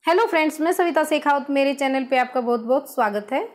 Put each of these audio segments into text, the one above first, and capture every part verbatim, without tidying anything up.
Hello friends, मैं सविता शेखावत, मेरे channel पे आपका बहुत बहुत स्वागत है।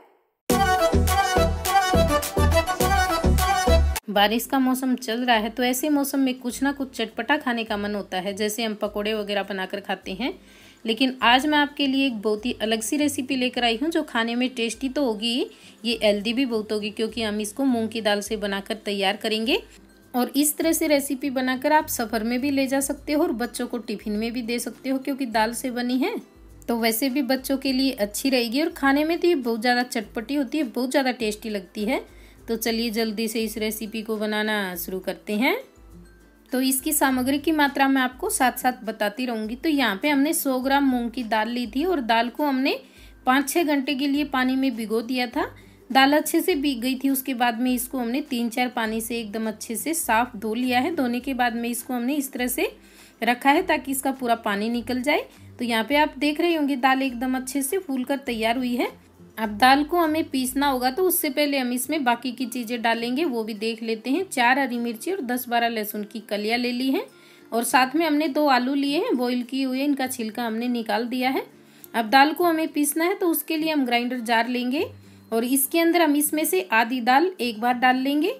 बारिश का मौसम चल रहा है तो ऐसे मौसम में कुछ ना कुछ चटपटा खाने का मन होता है, जैसे हम पकोड़े वगैरह बनाकर खाते हैं। लेकिन आज मैं आपके लिए एक बहुत ही अलग सी रेसिपी लेकर आई हूँ जो खाने में टेस्टी तो होगी, ये हेल्दी भी बहुत होगी, क्योंकि हम इसको मूंग की दाल से बनाकर तैयार करेंगे। और इस तरह से रेसिपी बनाकर आप सफ़र में भी ले जा सकते हो और बच्चों को टिफिन में भी दे सकते हो, क्योंकि दाल से बनी है तो वैसे भी बच्चों के लिए अच्छी रहेगी। और खाने में तो ये बहुत ज़्यादा चटपटी होती है, बहुत ज़्यादा टेस्टी लगती है। तो चलिए जल्दी से इस रेसिपी को बनाना शुरू करते हैं। तो इसकी सामग्री की मात्रा मैं आपको साथ साथ बताती रहूँगी। तो यहाँ पे हमने सौ ग्राम मूंग की दाल ली थी और दाल को हमने पाँच छः घंटे के लिए पानी में भिगो दिया था। दाल अच्छे से भीग गई थी, उसके बाद में इसको हमने तीन चार पानी से एकदम अच्छे से साफ धो लिया है। धोने के बाद में इसको हमने इस तरह से रखा है ताकि इसका पूरा पानी निकल जाए। तो यहाँ पे आप देख रहे होंगे दाल एकदम अच्छे से फूल कर तैयार हुई है। अब दाल को हमें पीसना होगा, तो उससे पहले हम इसमें बाकी की चीज़ें डालेंगे, वो भी देख लेते हैं। चार हरी मिर्ची और दस बारह लहसुन की कलियाँ ले ली हैं और साथ में हमने दो आलू लिए हैं बॉईल किए हुए, इनका छिलका हमने निकाल दिया है। अब दाल को हमें पीसना है तो उसके लिए हम ग्राइंडर जार लेंगे और इसके अंदर हम इसमें से आधी दाल एक बार डाल लेंगे।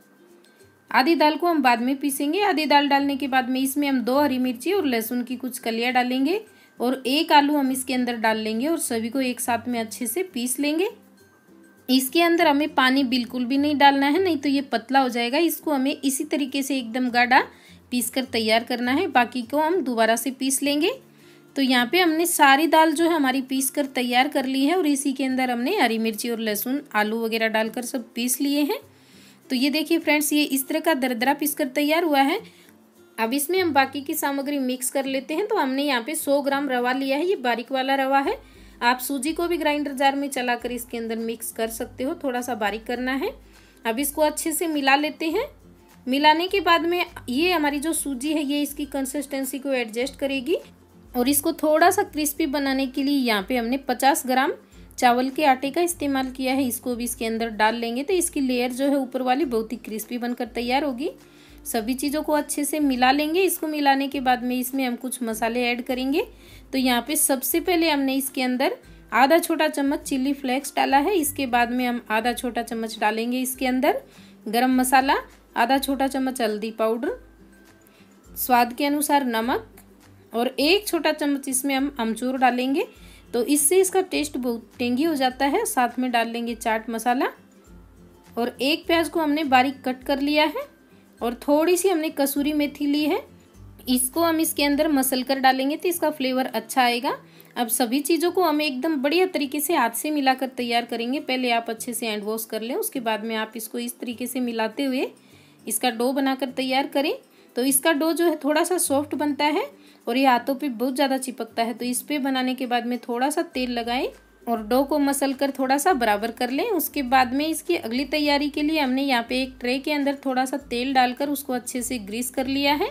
आधी दाल को हम बाद में पीसेंगे। आधी दाल डालने के बाद में इसमें हम दो हरी मिर्ची और लहसुन की कुछ कलियाँ डालेंगे और एक आलू हम इसके अंदर डाल लेंगे और सभी को एक साथ में अच्छे से पीस लेंगे। इसके अंदर हमें पानी बिल्कुल भी नहीं डालना है, नहीं तो ये पतला हो जाएगा। इसको हमें इसी तरीके से एकदम गाढ़ा पीस कर तैयार करना है, बाकी को हम दोबारा से पीस लेंगे। तो यहाँ पे हमने सारी दाल जो है हमारी पीस कर तैयार कर ली है और इसी के अंदर हमने हरी मिर्ची और लहसुन आलू वगैरह डालकर सब पीस लिए हैं। तो ये देखिए फ्रेंड्स, ये इस तरह का दरदरा पीस कर तैयार हुआ है। अब इसमें हम बाकी की सामग्री मिक्स कर लेते हैं। तो हमने यहाँ पे सौ ग्राम रवा लिया है, ये बारीक वाला रवा है। आप सूजी को भी ग्राइंडर जार में चलाकर इसके अंदर मिक्स कर सकते हो, थोड़ा सा बारीक करना है। अब इसको अच्छे से मिला लेते हैं। मिलाने के बाद में ये हमारी जो सूजी है ये इसकी कंसिस्टेंसी को एडजस्ट करेगी और इसको थोड़ा सा क्रिस्पी बनाने के लिए यहाँ पे हमने पचास ग्राम चावल के आटे का इस्तेमाल किया है। इसको भी इसके अंदर डाल लेंगे तो इसकी लेयर जो है ऊपर वाली बहुत ही क्रिस्पी बनकर तैयार होगी। सभी चीज़ों को अच्छे से मिला लेंगे। इसको मिलाने के बाद में इसमें हम कुछ मसाले ऐड करेंगे। तो यहाँ पे सबसे पहले हमने इसके अंदर आधा छोटा चम्मच चिल्ली फ्लेक्स डाला है। इसके बाद में हम आधा छोटा चम्मच डालेंगे इसके अंदर गरम मसाला, आधा छोटा चम्मच हल्दी पाउडर, स्वाद के अनुसार नमक और एक छोटा चम्मच इसमें हम अमचूर डालेंगे। तो इससे इसका टेस्ट बहुत टेंगी हो जाता है। साथ में डाल लेंगे चाट मसाला और एक प्याज को हमने बारीक कट कर लिया है और थोड़ी सी हमने कसूरी मेथी ली है। इसको हम इसके अंदर मसल कर डालेंगे तो इसका फ्लेवर अच्छा आएगा। अब सभी चीज़ों को हम एकदम बढ़िया तरीके से हाथ से मिलाकर तैयार करेंगे। पहले आप अच्छे से हैंड वॉश कर लें, उसके बाद में आप इसको इस तरीके से मिलाते हुए इसका डो बनाकर तैयार करें। तो इसका डो जो है थोड़ा सा सॉफ्ट बनता है और ये हाथों पे बहुत ज़्यादा चिपकता है। तो इस पे बनाने के बाद में थोड़ा सा तेल लगाएं और डो को मसल कर थोड़ा सा बराबर कर लें। उसके बाद में इसकी अगली तैयारी के लिए हमने यहाँ पे एक ट्रे के अंदर थोड़ा सा तेल डालकर उसको अच्छे से ग्रीस कर लिया है।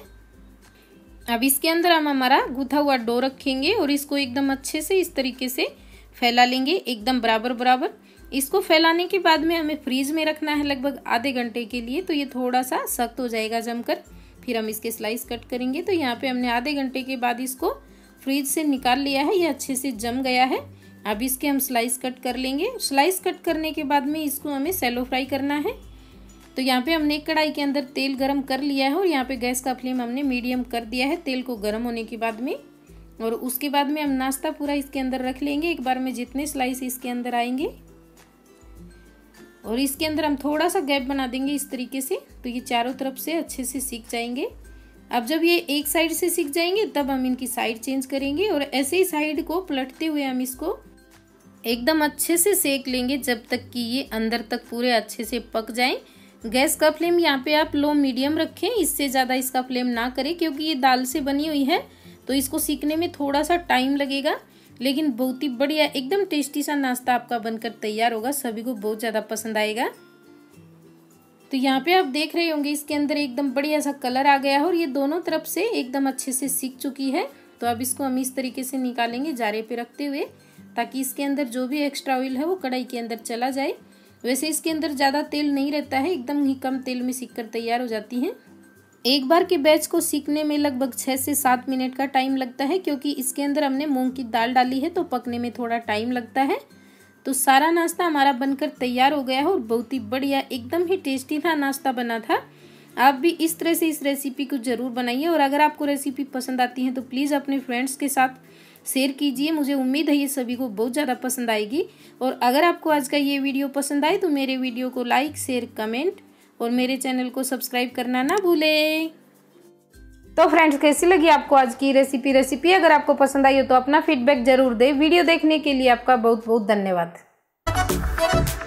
अब इसके अंदर हम हमारा गूथा हुआ डो रखेंगे और इसको एकदम अच्छे से इस तरीके से फैला लेंगे, एकदम बराबर बराबर। इसको फैलाने के बाद में हमें फ्रीज में रखना है लगभग आधे घंटे के लिए। तो ये थोड़ा सा सख्त हो जाएगा जमकर, फिर हम इसके स्लाइस कट करेंगे। तो यहाँ पे हमने आधे घंटे के बाद इसको फ्रीज से निकाल लिया है, ये अच्छे से जम गया है। अब इसके हम स्लाइस कट कर लेंगे। स्लाइस कट करने के बाद में इसको हमें सैलो फ्राई करना है। तो यहाँ पे हमने एक कढ़ाई के अंदर तेल गरम कर लिया है और यहाँ पे गैस का फ्लेम हमने मीडियम कर दिया है तेल को गर्म होने के बाद में। और उसके बाद में हम नाश्ता पूरा इसके अंदर रख लेंगे, एक बार में जितने स्लाइस इसके अंदर आएंगे। और इसके अंदर हम थोड़ा सा गैप बना देंगे इस तरीके से, तो ये चारों तरफ से अच्छे से सीख जाएंगे। अब जब ये एक साइड से सीख जाएंगे तब हम इनकी साइड चेंज करेंगे और ऐसे ही साइड को पलटते हुए हम इसको एकदम अच्छे से सेक लेंगे जब तक कि ये अंदर तक पूरे अच्छे से पक जाएं। गैस का फ्लेम यहाँ पे आप लो मीडियम रखें, इससे ज़्यादा इसका फ्लेम ना करें, क्योंकि ये दाल से बनी हुई है तो इसको सीखने में थोड़ा सा टाइम लगेगा। लेकिन बहुत ही बढ़िया एकदम टेस्टी सा नाश्ता आपका बनकर तैयार होगा, सभी को बहुत ज़्यादा पसंद आएगा। तो यहाँ पे आप देख रहे होंगे इसके अंदर एकदम बढ़िया सा कलर आ गया है और ये दोनों तरफ से एकदम अच्छे से सीख चुकी है। तो अब इसको हम इस तरीके से निकालेंगे जारे पे रखते हुए, ताकि इसके अंदर जो भी एक्स्ट्रा ऑयल है वो कढ़ाई के अंदर चला जाए। वैसे इसके अंदर ज़्यादा तेल नहीं रहता है, एकदम ही कम तेल में सीख कर तैयार हो जाती हैं। एक बार के बैच को सीखने में लगभग छः से सात मिनट का टाइम लगता है, क्योंकि इसके अंदर हमने मूंग की दाल डाली है तो पकने में थोड़ा टाइम लगता है। तो सारा नाश्ता हमारा बनकर तैयार हो गया है और बहुत ही बढ़िया एकदम ही टेस्टी था नाश्ता बना था। आप भी इस तरह से इस रेसिपी को ज़रूर बनाइए और अगर आपको रेसिपी पसंद आती है तो प्लीज़ अपने फ्रेंड्स के साथ शेयर कीजिए। मुझे उम्मीद है ये सभी को बहुत ज़्यादा पसंद आएगी। और अगर आपको आज का ये वीडियो पसंद आए तो मेरे वीडियो को लाइक शेयर कमेंट और मेरे चैनल को सब्सक्राइब करना ना भूलें। तो फ्रेंड्स, कैसी लगी आपको आज की रेसिपी रेसिपी अगर आपको पसंद आई हो तो अपना फीडबैक जरूर दें। वीडियो देखने के लिए आपका बहुत बहुत धन्यवाद।